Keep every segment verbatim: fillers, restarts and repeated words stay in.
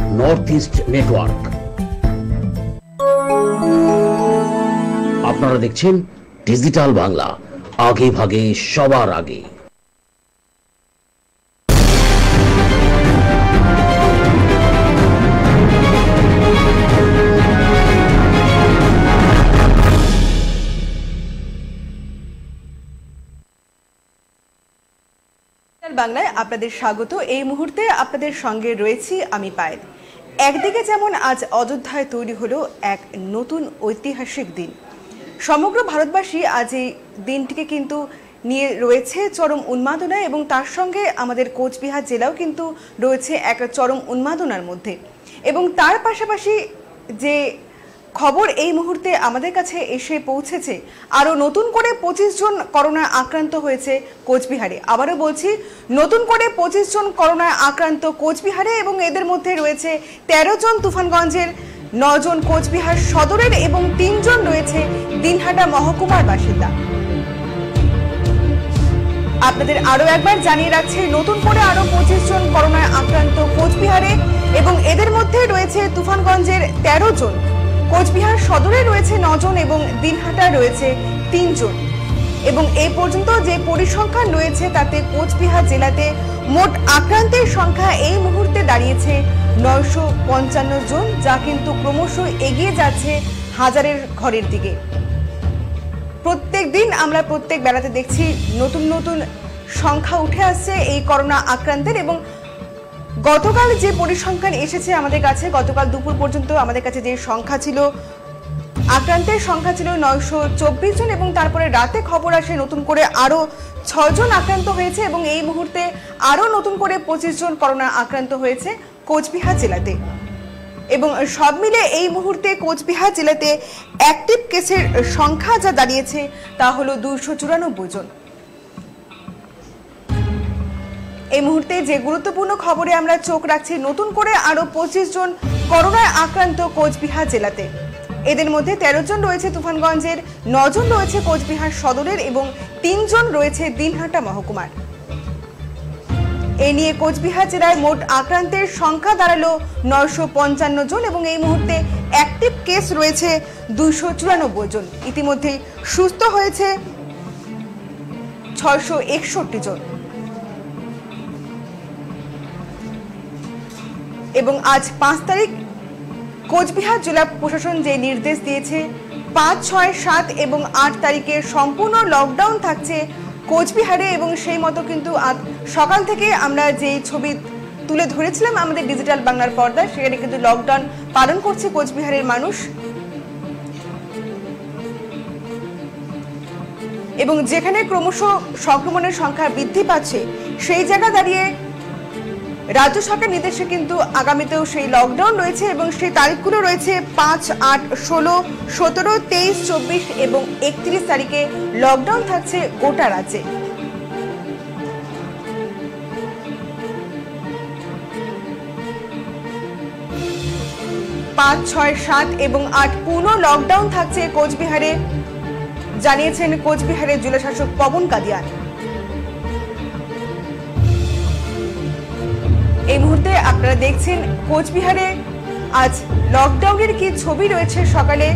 North east network. আপনারা দেখছেন digital Bangla, আগে ভাগে সবার আগে। বাংলায় আপনাদের স্বাগত। এই মুহূর্তে আপনাদের সঙ্গে রয়েছি আমি পায়েল। একদিকে যেমন আজ অযোধ্যায় তৈরি হলো এক নতুন ঐতিহাসিক দিন, সমগ্র ভারতবাসী আজ এই দিনটিকে কিন্তু নিয়ে রয়েছে চরম উন্মাদনা, এবং তার সঙ্গে আমাদের কোচবিহার জেলাও কিন্তু রয়েছে এক চরম উন্মাদনার মধ্যে। এবং তার পাশাপাশি যে খবর এই মুহূর্তে আমাদের কাছে এসে পৌঁছেছে, আরও নতুন করে পঁচিশ জন করোনায় আক্রান্ত হয়েছে কোচবিহারে। আবারও বলছি, নতুন করে পঁচিশ জন করোনায় আক্রান্ত কোচবিহারে, এবং এদের মধ্যে রয়েছে তেরো জন তুফানগঞ্জের, নজন কোচবিহার সদরের এবং তিনজন রয়েছে দিনহাটা মহকুমার বাসিন্দা। আপনাদের আরও একবার জানিয়ে রাখছে, নতুন করে আরও পঁচিশ জন করোনায় আক্রান্ত কোচবিহারে, এবং এদের মধ্যে রয়েছে তুফানগঞ্জের তেরো জন, কোচবিহার সদরে রয়েছে নজন এবং দিনহাটা রয়েছে তিনজন। এবং এই পর্যন্ত যে পরিসংখ্যান রয়েছে তাতে কোচবিহার জেলাতে মোট আক্রান্তের সংখ্যা এই মুহূর্তে দাঁড়িয়েছে নয়শো পঞ্চান্ন জন, যা কিন্তু ক্রমশ এগিয়ে যাচ্ছে হাজারের ঘরের দিকে। প্রত্যেক দিন আমরা প্রত্যেক বেলাতে দেখছি নতুন নতুন সংখ্যা উঠে আসছে এই করোনা আক্রান্তের। এবং গতকাল যে পরিসংখ্যান এসেছে আমাদের কাছে, গতকাল দুপুর পর্যন্ত আমাদের কাছে যে সংখ্যা ছিল, আক্রান্তের সংখ্যা ছিল নয়শো চব্বিশ জন, এবং তারপরে রাতে খবর আসে নতুন করে আরও ছজন আক্রান্ত হয়েছে, এবং এই মুহূর্তে আরও নতুন করে পঁচিশ জন করোনা আক্রান্ত হয়েছে কোচবিহার জেলাতে। এবং সব মিলে এই মুহূর্তে কোচবিহার জেলাতে অ্যাক্টিভ কেসের সংখ্যা যা দাঁড়িয়েছে তা হলো দুইশো চুরানব্বই জন। এই মুহূর্তে যে গুরুত্বপূর্ণ খবরে আমরা চোখ রাখছি, নতুন করে আরো পঁচিশ জন করোনায় আক্রান্ত কোচবিহার জেলাতে। এদের মধ্যে তেরো জন রয়েছে তুফানগঞ্জের, নজন রয়েছে কোচবিহার সদরের, এবং তিনজন রয়েছে দিনহাটা মহকুমার। এ নিয়ে কোচবিহার জেলায় মোট আক্রান্তের সংখ্যা দাঁড়ালো নয়শো পঞ্চান্ন জন, এবং এই মুহূর্তে অ্যাক্টিভ কেস রয়েছে দুইশো চুরানব্বই জন। ইতিমধ্যে সুস্থ হয়েছে ছয়শো একষট্টি জন। এবং আজ পাঁচ তারিখ কোচবিহার জেলা প্রশাসন যে নির্দেশ দিয়েছে, পাঁচ ছয় সাত এবং আট তারিখে সম্পূর্ণ লকডাউন থাকছে কোচবিহারে। এবং সেই মতো কিন্তু আজ সকাল থেকে আমরা যে ছবি তুলে ধরেছিলাম আমাদের ডিজিটাল বাংলার পর্দায়, সেখানে কিন্তু লকডাউন পালন করছে কোচবিহারের মানুষ। এবং যেখানে ক্রমশ সংক্রমণের সংখ্যা বৃদ্ধি পাচ্ছে, সেই জায়গা দাঁড়িয়ে রাজ্য সরকার নির্দেশে কিন্তু আগামীতেও সেই লকডাউন রয়েছে, এবং সেই তারিখগুলো রয়েছে পাঁচ আট ষোলো সতেরো তেইশ চব্বিশ এবং একত্রিশ তারিখে লকডাউন থাকছে গোটা রাজ্যে। পাঁচ ছয় সাত এবং আট পূর্ণ লকডাউন থাকছে কোচবিহারে, জানিয়েছেন কোচবিহারের জেলা শাসক পবন কাদিয়ান। এই মুহূর্তে আপনারা দেখছেন কোচবিহারে আজ লকডাউনের কি ছবি রয়েছে সকালে।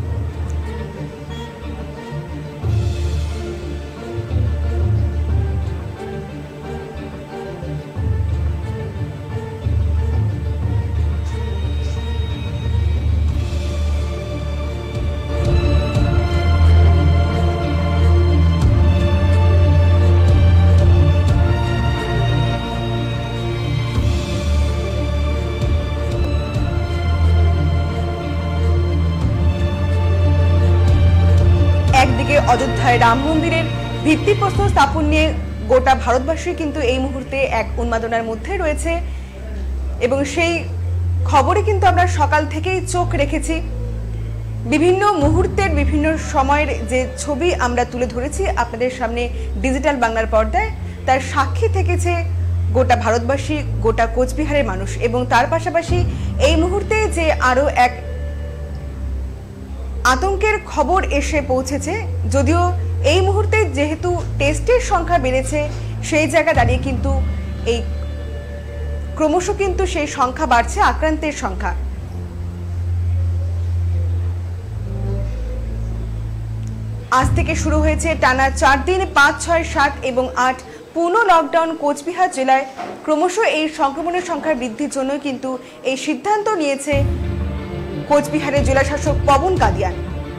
অযোধ্যায় রাম মন্দিরের ভিত্তিপ্রস্তর স্থাপন নিয়ে গোটা ভারতবাসী কিন্তু এই মুহূর্তে এক উন্মাদনার মধ্যে রয়েছে, এবং সেই খবরে কিন্তু আমরা সকাল থেকেই চোখ রেখেছি। বিভিন্ন মুহূর্তের বিভিন্ন সময়ের যে ছবি আমরা তুলে ধরেছি আপনাদের সামনে ডিজিটাল বাংলার পর্দায়, তার সাক্ষী থেকেছে গোটা ভারতবাসী, গোটা কোচবিহারের মানুষ। এবং তার পাশাপাশি এই মুহূর্তে যে আরো এক আতঙ্কের খবর এসে পৌঁছেছে, যদিও এই মুহূর্তে যেহেতু টেস্টের সংখ্যা বেড়েছে, সেই জায়গা দাঁড়িয়ে কিন্তু এই ক্রমশ কিন্তু সেই সংখ্যা বাড়ছে, আক্রান্তের সংখ্যা। আজ থেকে শুরু হয়েছে টানা চার দিন পাঁচ ছয় সাত এবং আট পূর্ণ লকডাউন। কোচবিহার জেলায় ক্রমশ এই সংক্রমণের সংখ্যা বৃদ্ধির জন্য কিন্তু এই সিদ্ধান্ত নিয়েছে কোচবিহারের জেলা শাসক পবন কাদিয়ান।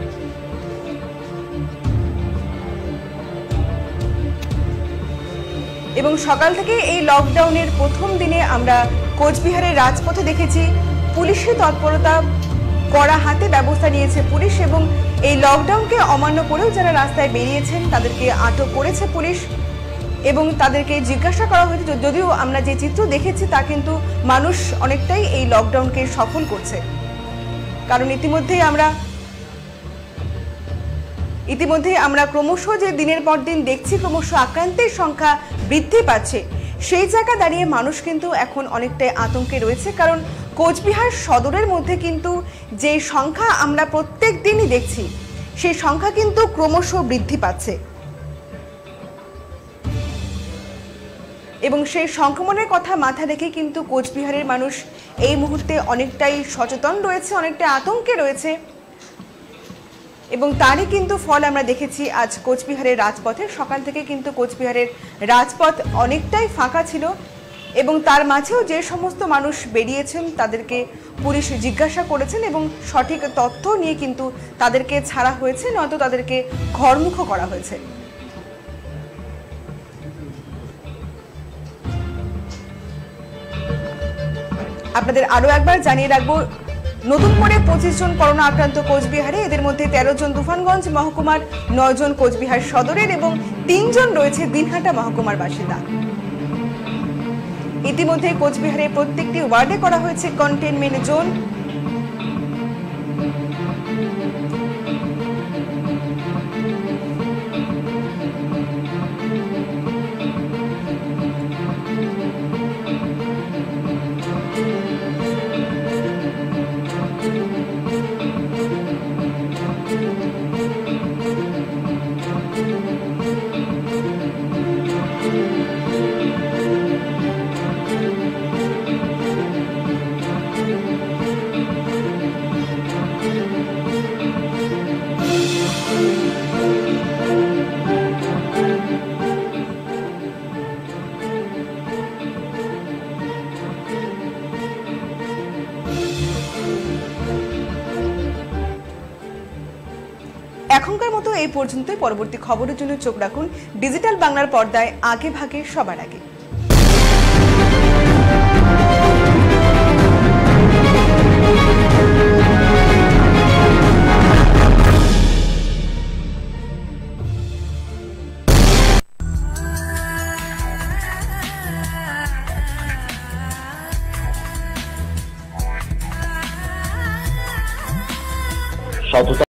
এবং সকাল থেকে এই লকডাউনের প্রথম দিনে আমরা কোচবিহারের রাজপথে দেখেছি পুলিশের তৎপরতা, কড়া হাতে ব্যবস্থা নিয়েছে পুলিশ এবং এই লকডাউনকে অমান্য করেও যারা রাস্তায় বেরিয়েছেন তাদেরকে আটক করেছে পুলিশ এবং তাদেরকে জিজ্ঞাসা করা হয়েছে। যদিও আমরা যে চিত্র দেখেছি তা কিন্তু মানুষ অনেকটাই এই লকডাউনকে সফল করছে, কারণ ইতিমধ্যেই আমরা ইতিমধ্যেই আমরা ক্রমশ যে দিনের পর দিন দেখছি ক্রমশ আক্রান্তের সংখ্যা বৃদ্ধি পাচ্ছে, সেই জায়গা দাঁড়িয়ে মানুষ কিন্তু এখন অনেকটাই আতঙ্কে রয়েছে। কারণ কোচবিহার সদরের মধ্যে কিন্তু যে সংখ্যা আমরা প্রত্যেক দিনই দেখছি সেই সংখ্যা কিন্তু ক্রমশ বৃদ্ধি পাচ্ছে এবং সেই সংক্রমণের কথা মাথায় রেখে কিন্তু কোচবিহারের মানুষ এই মুহূর্তে অনেকটাই সচেতন রয়েছে, অনেকটাই আতঙ্কে রয়েছে এবং তারই কিন্তু ফল আমরা দেখেছি আজ কোচবিহারের রাজপথে। সকাল থেকে কিন্তু কোচবিহারের রাজপথ অনেকটাই ফাঁকা ছিল এবং তার মাঝেও যে সমস্ত মানুষ বেরিয়েছেন তাদেরকে পুলিশ জিজ্ঞাসা করেছেন এবং সঠিক তথ্য নিয়ে কিন্তু তাদেরকে ছাড়া হয়েছে, নয়তো তাদেরকে ঘরমুখ করা হয়েছে। আপনাদের আরো একবার জানিয়ে রাখবো, নতুন করে পঁচিশ জন করোনা আক্রান্ত কোচবিহারে, এদের মধ্যে তেরো জন তুফানগঞ্জ মহকুমার, নয় জন কোচবিহার সদরের এবং তিনজন রয়েছে দিনহাটা মহকুমার বাসিন্দা। ইতিমধ্যে কোচবিহারের প্রত্যেকটি ওয়ার্ডে করা হয়েছে কন্টেইনমেন্ট জোন। এখনকার মতো এই পর্যন্তই। পরবর্তী খবরের জন্য চোখ রাখুন ডিজিটাল বাংলার পর্দায়, আগে ভাগে সবার আগে। সততা